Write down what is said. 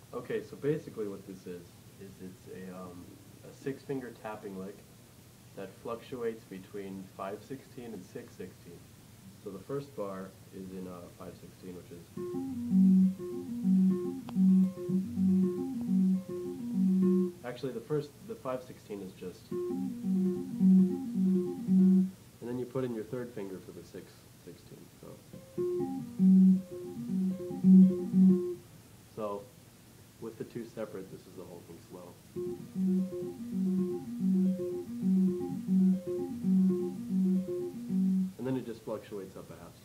Okay, so basically what this is it's a six-finger tapping lick that fluctuates between 5/16 and 6/16. So the first bar is in 5/16, which is, actually the 5/16 is just, and then you put in your third finger for the 6/16. So with the two separate, this is the whole thing slow. And then it just fluctuates up a half